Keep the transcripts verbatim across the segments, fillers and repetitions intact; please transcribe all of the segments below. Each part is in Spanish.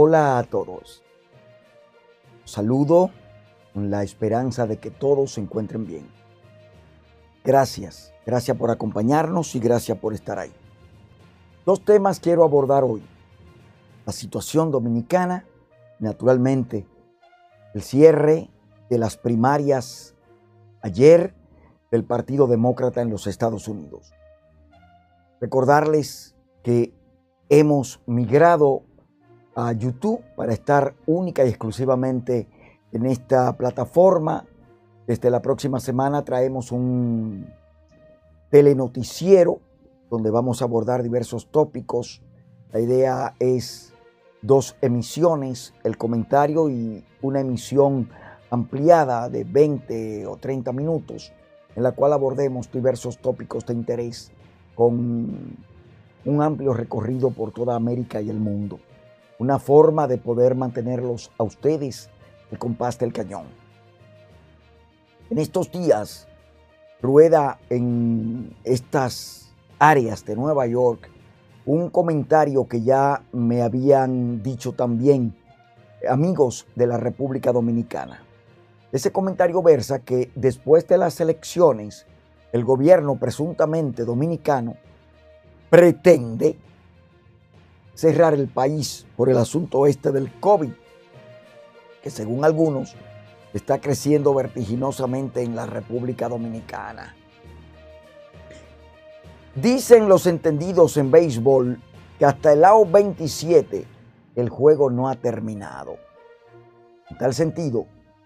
Hola a todos. Saludo con la esperanza de que todos se encuentren bien. Gracias, gracias por acompañarnos y gracias por estar ahí. Dos temas quiero abordar hoy. La situación dominicana, naturalmente, el cierre de las primarias ayer del Partido Demócrata en los Estados Unidos. Recordarles que hemos migrado a YouTube para estar única y exclusivamente en esta plataforma. Desde la próxima semana traemos un telenoticiero donde vamos a abordar diversos tópicos. La idea es dos emisiones, el comentario y una emisión ampliada de veinte o treinta minutos en la cual abordemos diversos tópicos de interés con un amplio recorrido por toda América y el mundo. Una forma de poder mantenerlos a ustedes el compás del cañón. En estos días rueda en estas áreas de Nueva York un comentario que ya me habían dicho también amigos de la República Dominicana. Ese comentario versa que después de las elecciones el gobierno presuntamente dominicano pretende cerrar el país por el asunto este del COVID, que según algunos está creciendo vertiginosamente en la República Dominicana. Dicen los entendidos en béisbol que hasta el out veintisiete el juego no ha terminado. En tal sentido,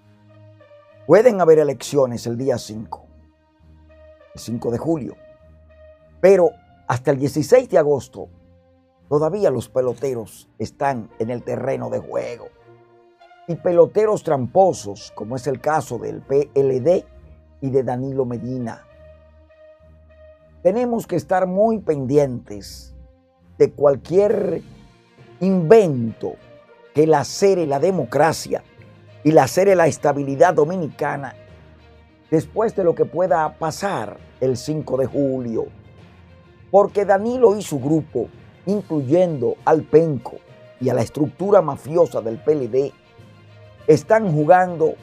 pueden haber elecciones el día cinco, el cinco de julio, pero hasta el dieciséis de agosto todavía los peloteros están en el terreno de juego. Y peloteros tramposos, como es el caso del P L D y de Danilo Medina. Tenemos que estar muy pendientes de cualquier invento que lacere la democracia y lacere la estabilidad dominicana después de lo que pueda pasar el cinco de julio. Porque Danilo y su grupo, incluyendo al Penco y a la estructura mafiosa del P L D, están jugando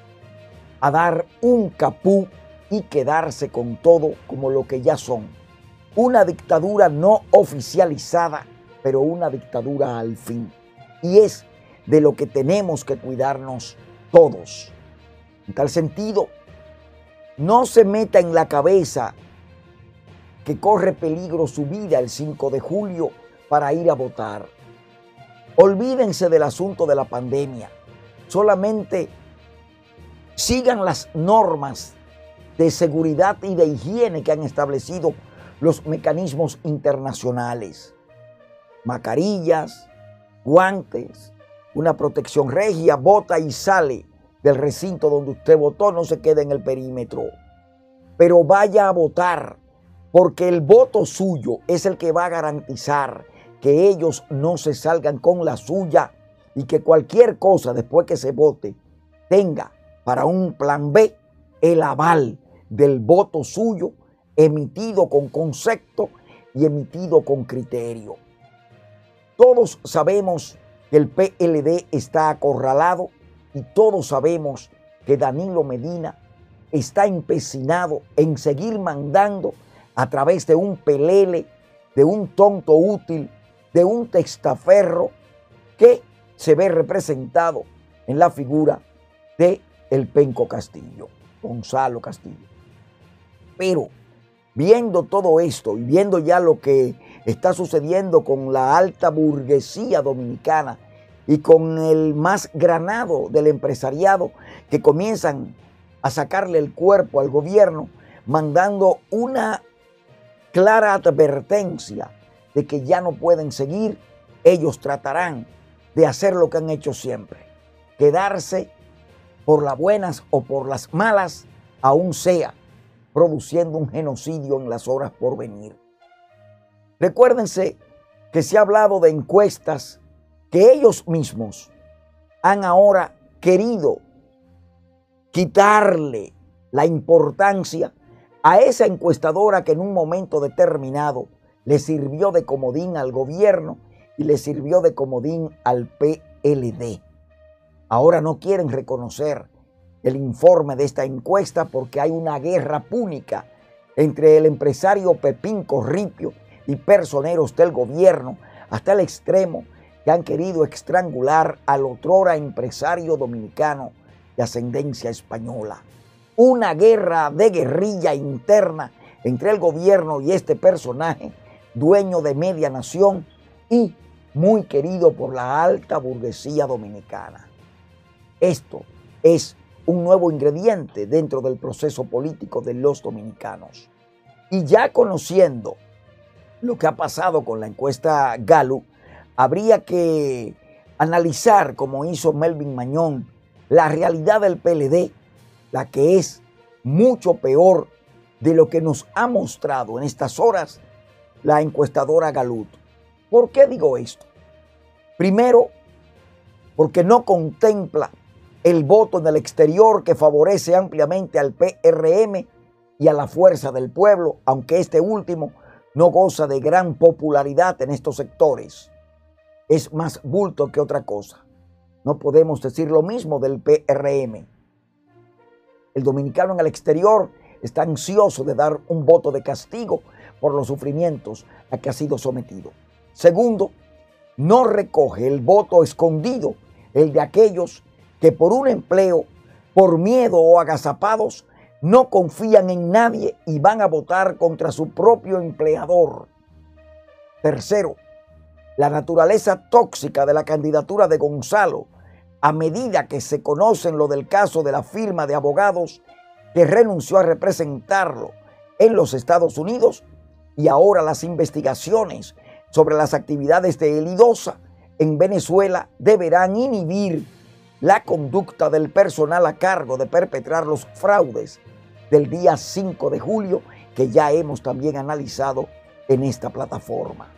a dar un capú y quedarse con todo como lo que ya son. Una dictadura no oficializada, pero una dictadura al fin. Y es de lo que tenemos que cuidarnos todos. En tal sentido, no se meta en la cabeza que corre peligro su vida el cinco de julio para ir a votar. Olvídense del asunto de la pandemia. Solamente sigan las normas de seguridad y de higiene que han establecido los mecanismos internacionales. Mascarillas, guantes, una protección regia, vota y sale del recinto donde usted votó, no se quede en el perímetro. Pero vaya a votar, porque el voto suyo es el que va a garantizar que ellos no se salgan con la suya y que cualquier cosa después que se vote tenga para un plan B el aval del voto suyo emitido con concepto y emitido con criterio. Todos sabemos que el P L D está acorralado y todos sabemos que Danilo Medina está empecinado en seguir mandando a través de un pelele, de un tonto útil, de un testaferro que se ve representado en la figura de el Penco Castillo, Gonzalo Castillo. Pero viendo todo esto y viendo ya lo que está sucediendo con la alta burguesía dominicana y con el más granado del empresariado que comienzan a sacarle el cuerpo al gobierno, mandando una clara advertencia de que ya no pueden seguir, ellos tratarán de hacer lo que han hecho siempre, quedarse por las buenas o por las malas, aún sea produciendo un genocidio en las horas por venir. Recuérdense que se ha hablado de encuestas que ellos mismos han ahora querido quitarle la importancia a esa encuestadora que en un momento determinado le sirvió de comodín al gobierno y le sirvió de comodín al P L D. Ahora no quieren reconocer el informe de esta encuesta porque hay una guerra púnica entre el empresario Pepín Corripio y personeros del gobierno, hasta el extremo que han querido estrangular al otrora empresario dominicano de ascendencia española. Una guerra de guerrilla interna entre el gobierno y este personaje, dueño de media nación y muy querido por la alta burguesía dominicana. Esto es un nuevo ingrediente dentro del proceso político de los dominicanos. Y ya conociendo lo que ha pasado con la encuesta Gallup, habría que analizar, como hizo Melvin Mañón, la realidad del P L D, la que es mucho peor de lo que nos ha mostrado en estas horas la encuestadora Gallup. ¿Por qué digo esto? Primero, porque no contempla el voto en el exterior que favorece ampliamente al P R M y a la Fuerza del Pueblo, aunque este último no goza de gran popularidad en estos sectores. Es más bulto que otra cosa. No podemos decir lo mismo del P R M. El dominicano en el exterior está ansioso de dar un voto de castigo por los sufrimientos a que ha sido sometido. Segundo, no recoge el voto escondido, el de aquellos que por un empleo, por miedo o agazapados, no confían en nadie y van a votar contra su propio empleador. Tercero, la naturaleza tóxica de la candidatura de Gonzalo, a medida que se conocen lo del caso de la firma de abogados que renunció a representarlo en los Estados Unidos y ahora las investigaciones sobre las actividades de Elidosa en Venezuela deberán inhibir la conducta del personal a cargo de perpetrar los fraudes del día cinco de julio que ya hemos también analizado en esta plataforma.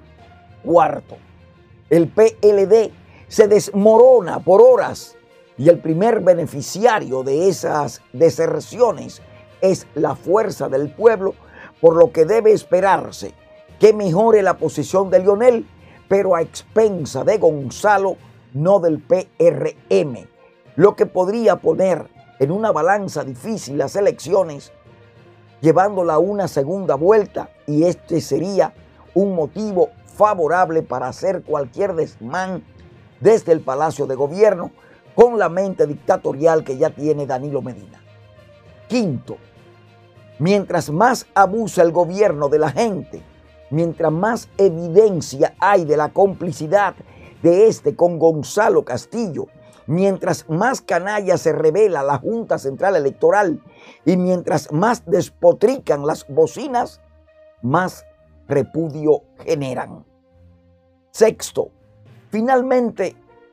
Cuarto, el P L D se desmorona por horas y el primer beneficiario de esas deserciones es la Fuerza del Pueblo, por lo que debe esperarse que mejore la posición de Lionel, pero a expensa de Gonzalo, no del P R M, lo que podría poner en una balanza difícil las elecciones, llevándola a una segunda vuelta, y este sería un motivo favorable para hacer cualquier desmán desde el Palacio de Gobierno con la mente dictatorial que ya tiene Danilo Medina. Quinto, mientras más abusa el gobierno de la gente, mientras más evidencia hay de la complicidad de este con Gonzalo Castillo, mientras más canalla se revela la Junta Central Electoral y mientras más despotrican las bocinas, más repudio generan. Sexto, finalmente,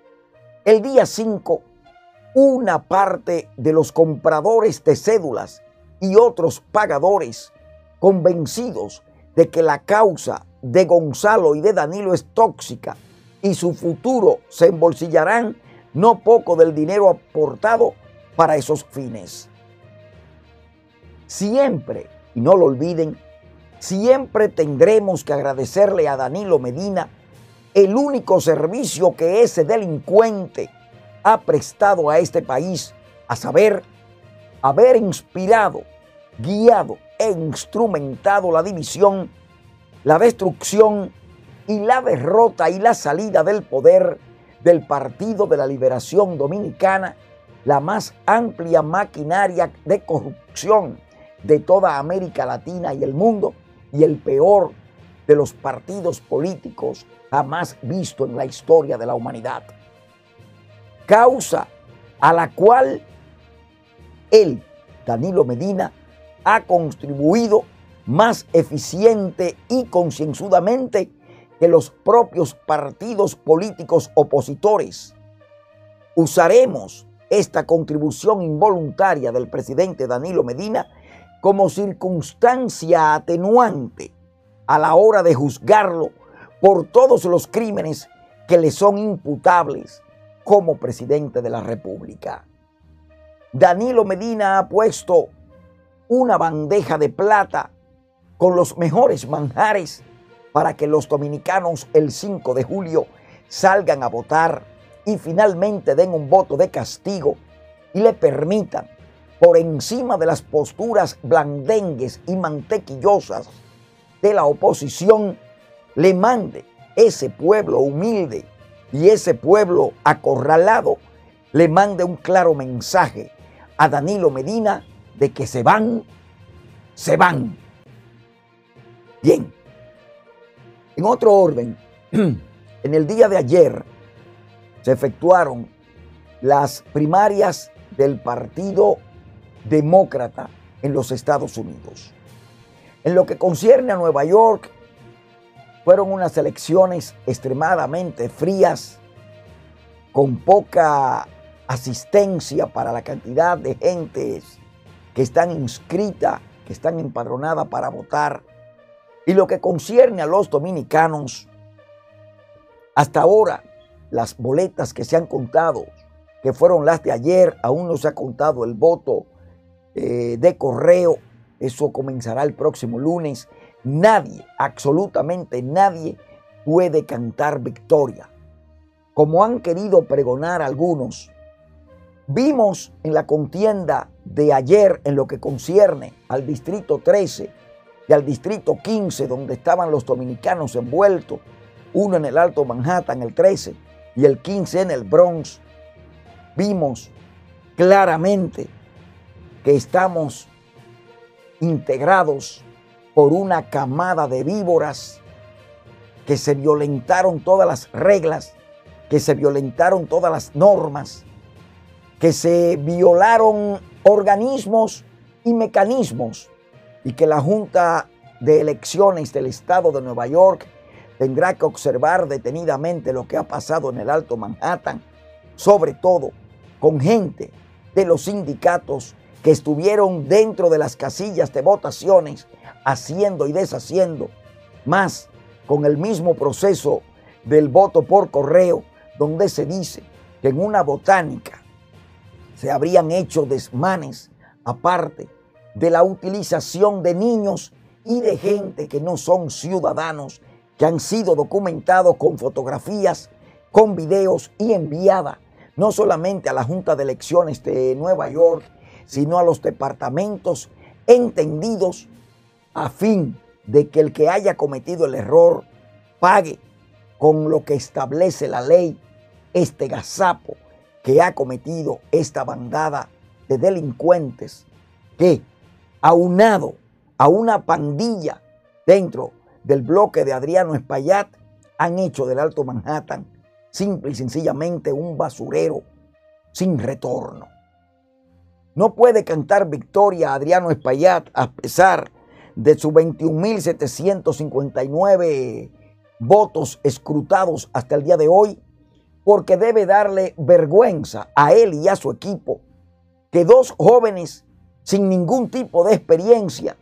el día cinco, una parte de los compradores de cédulas y otros pagadores convencidos de que la causa de Gonzalo y de Danilo es tóxica y su futuro se embolsillarán no poco del dinero aportado para esos fines. Siempre, y no lo olviden, siempre tendremos que agradecerle a Danilo Medina el único servicio que ese delincuente ha prestado a este país, a saber, haber inspirado, guiado e instrumentado la división, la destrucción y la derrota y la salida del poder del Partido de la Liberación Dominicana, la más amplia maquinaria de corrupción de toda América Latina y el mundo, y el peor de los partidos políticos jamás visto en la historia de la humanidad. Causa a la cual él, Danilo Medina, ha contribuido más eficiente y concienzudamente que los propios partidos políticos opositores. Usaremos esta contribución involuntaria del presidente Danilo Medina como circunstancia atenuante a la hora de juzgarlo por todos los crímenes que le son imputables como presidente de la República. Danilo Medina ha puesto una bandeja de plata con los mejores manjares para que los dominicanos el cinco de julio salgan a votar y finalmente den un voto de castigo y le permitan, por encima de las posturas blandengues y mantequillosas de la oposición, le mande ese pueblo humilde y ese pueblo acorralado, le mande un claro mensaje a Danilo Medina de que se van, se van. Bien, en otro orden, en el día de ayer se efectuaron las primarias del Partido Demócrata en los Estados Unidos. En lo que concierne a Nueva York, fueron unas elecciones extremadamente frías, con poca asistencia para la cantidad de gentes que están inscritas, que están empadronadas para votar. Y lo que concierne a los dominicanos, hasta ahora las boletas que se han contado, que fueron las de ayer, aún no se ha contado el voto eh, de correo. Eso comenzará el próximo lunes. Nadie, absolutamente nadie, puede cantar victoria, como han querido pregonar algunos. Vimos en la contienda de ayer, en lo que concierne al distrito trece y al distrito quince, donde estaban los dominicanos envueltos, uno en el Alto Manhattan, el trece, y el quince en el Bronx, vimos claramente que estamos integrados por una camada de víboras, que se violentaron todas las reglas, que se violentaron todas las normas, que se violaron organismos y mecanismos, y que la Junta de Elecciones del Estado de Nueva York tendrá que observar detenidamente lo que ha pasado en el Alto Manhattan, sobre todo con gente de los sindicatos que estuvieron dentro de las casillas de votaciones haciendo y deshaciendo, más con el mismo proceso del voto por correo, donde se dice que en una botánica se habrían hecho desmanes, aparte de la utilización de niños y de gente que no son ciudadanos, que han sido documentados con fotografías, con videos y enviada no solamente a la Junta de Elecciones de Nueva York, sino a los departamentos entendidos, a fin de que el que haya cometido el error pague con lo que establece la ley este gazapo que ha cometido esta bandada de delincuentes que, aunado a una pandilla dentro del bloque de Adriano Espaillat, han hecho del Alto Manhattan simple y sencillamente un basurero sin retorno. No puede cantar victoria Adriano Espaillat a pesar de sus veintiún mil setecientos cincuenta y nueve votos escrutados hasta el día de hoy, porque debe darle vergüenza a él y a su equipo que dos jóvenes sin ningún tipo de experiencia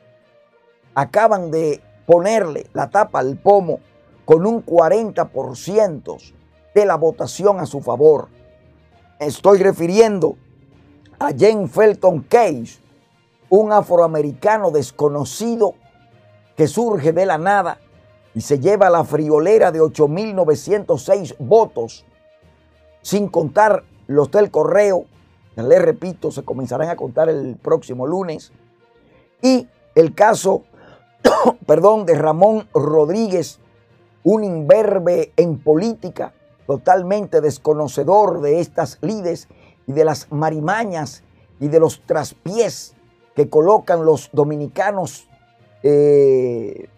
acaban de ponerle la tapa al pomo con un cuarenta por ciento de la votación a su favor. Estoy refiriendo a Jen Felton Case, un afroamericano desconocido que surge de la nada y se lleva la friolera de ocho mil novecientos seis votos, sin contar los del correo. Les repito, se comenzarán a contar el próximo lunes. Y el caso, perdón, de Ramón Rodríguez, un imberbe en política, totalmente desconocedor de estas lides y de las marimañas y de los traspiés que colocan los dominicanos eh,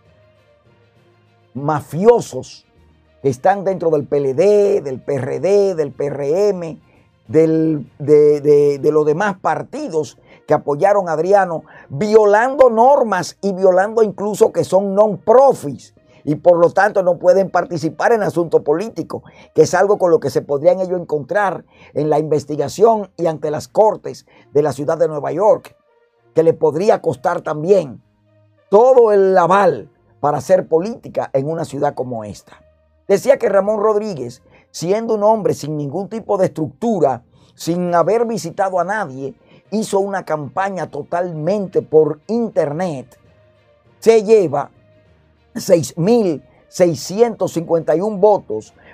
mafiosos que están dentro del P L D, del P R D, del P R M, del, de, de, de los demás partidos que apoyaron a Adriano, violando normas y violando incluso que son non-profits y por lo tanto no pueden participar en asuntos políticos, que es algo con lo que se podrían ellos encontrar en la investigación y ante las cortes de la ciudad de Nueva York, que le podría costar también todo el aval para hacer política en una ciudad como esta. Decía que Ramón Rodríguez, siendo un hombre sin ningún tipo de estructura, sin haber visitado a nadie, hizo una campaña totalmente por internet. Se lleva seis mil seiscientos cincuenta y uno votos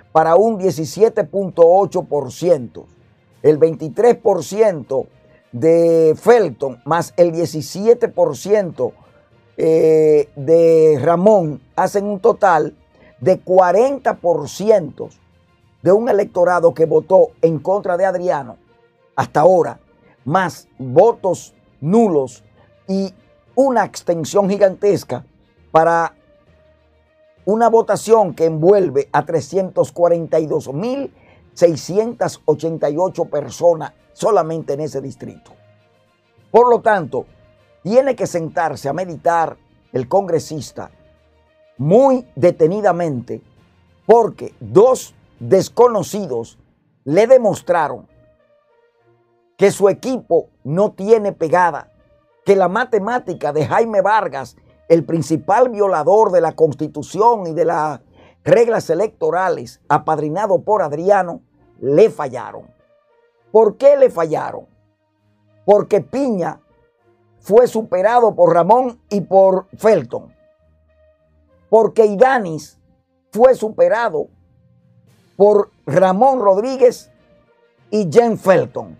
para un diecisiete punto ocho por ciento. El veintitrés por ciento de Felton más el diecisiete por ciento eh, de Ramón hacen un total de cuarenta por ciento de un electorado que votó en contra de Adriano hasta ahora, más votos nulos y una abstención gigantesca para una votación que envuelve a trescientos cuarenta y dos mil seiscientas ochenta y ocho personas solamente en ese distrito. Por lo tanto, tiene que sentarse a meditar el congresista muy detenidamente, porque dos desconocidos le demostraron que su equipo no tiene pegada, que la matemática de Jaime Vargas, el principal violador de la Constitución y de las reglas electorales, apadrinado por Adriano, le fallaron. ¿Por qué le fallaron? Porque Piña fue superado por Ramón y por Felton. Porque Idanis fue superado por Ramón Rodríguez y Jen Felton.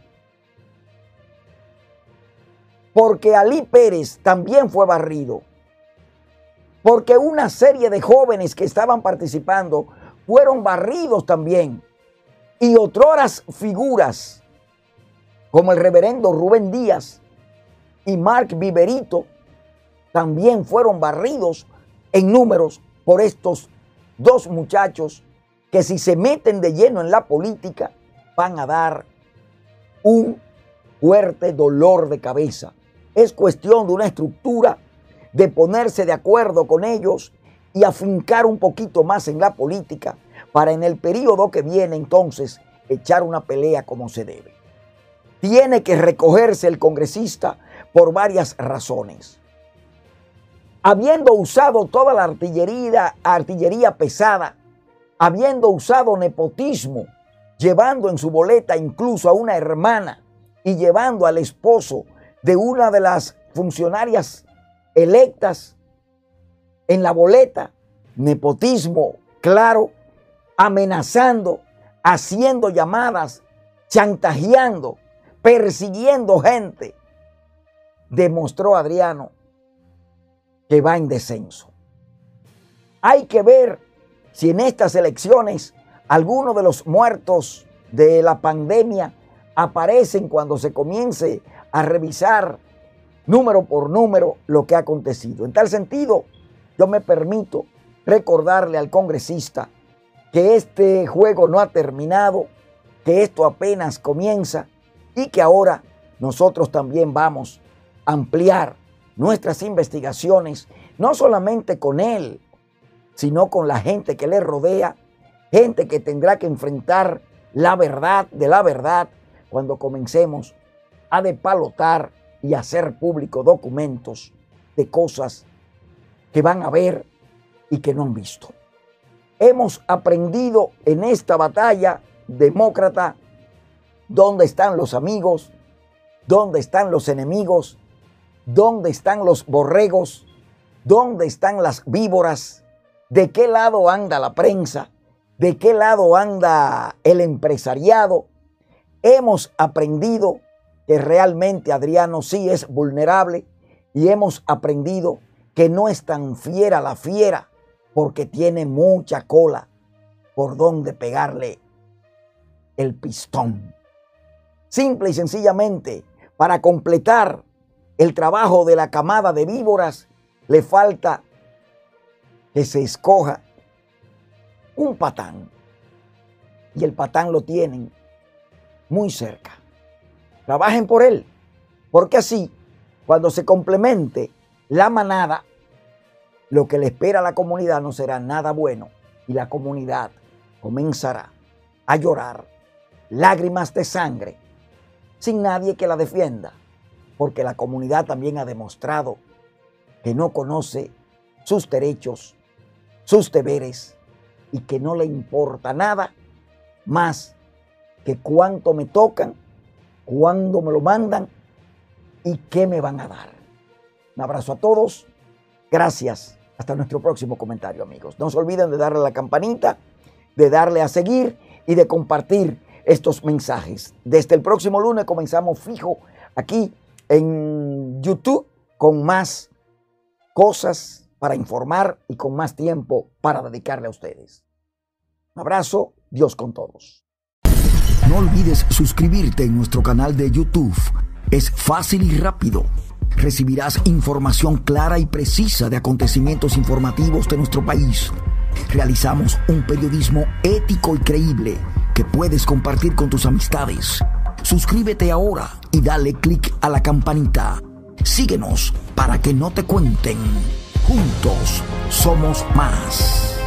Porque Ali Pérez también fue barrido. Porque una serie de jóvenes que estaban participando fueron barridos también. Y otras figuras como el reverendo Rubén Díaz y Mark Viverito también fueron barridos en números por estos dos muchachos que, si se meten de lleno en la política, van a dar un fuerte dolor de cabeza. Es cuestión de una estructura, de ponerse de acuerdo con ellos y afincar un poquito más en la política para en el periodo que viene entonces echar una pelea como se debe. Tiene que recogerse el congresista por varias razones. Habiendo usado toda la artillería, artillería pesada, habiendo usado nepotismo, llevando en su boleta incluso a una hermana y llevando al esposo de una de las funcionarias electas en la boleta, nepotismo claro, amenazando, haciendo llamadas, chantajeando, persiguiendo gente, demostró Adriano que va en descenso. Hay que ver si en estas elecciones algunos de los muertos de la pandemia aparecen cuando se comience a revisar número por número lo que ha acontecido. En tal sentido, yo me permito recordarle al congresista que este juego no ha terminado, que esto apenas comienza y que ahora nosotros también vamos a ampliar nuestras investigaciones, no solamente con él, sino con la gente que le rodea, gente que tendrá que enfrentar la verdad de la verdad cuando comencemos a despalotar y hacer público documentos de cosas que van a ver y que no han visto. Hemos aprendido en esta batalla demócrata dónde están los amigos, dónde están los enemigos, dónde están los borregos, dónde están las víboras, de qué lado anda la prensa, de qué lado anda el empresariado. Hemos aprendido que realmente Adriano sí es vulnerable y hemos aprendido que no es tan fiera la fiera porque tiene mucha cola por donde pegarle el pistón. Simple y sencillamente, para completar el trabajo de la camada de víboras, le falta que se escoja un patán. Y el patán lo tienen muy cerca. Trabajen por él, porque así, cuando se complemente la manada, lo que le espera a la comunidad no será nada bueno y la comunidad comenzará a llorar lágrimas de sangre sin nadie que la defienda, porque la comunidad también ha demostrado que no conoce sus derechos, sus deberes y que no le importa nada más que cuánto me tocan, cuándo me lo mandan y qué me van a dar. Un abrazo a todos. Gracias. Hasta nuestro próximo comentario, amigos. No se olviden de darle a la campanita de darle a seguir y de compartir estos mensajes. Desde el próximo lunes comenzamos fijo aquí en YouTube con más cosas para informar y con más tiempo para dedicarle a ustedes. Un abrazo, Dios con todos. No olvides suscribirte en nuestro canal de YouTube. Es fácil y rápido. Recibirás información clara y precisa de acontecimientos informativos de nuestro país. Realizamos un periodismo ético y creíble que puedes compartir con tus amistades. Suscríbete ahora y dale clic a la campanita. Síguenos para que no te cuenten. Juntos somos más.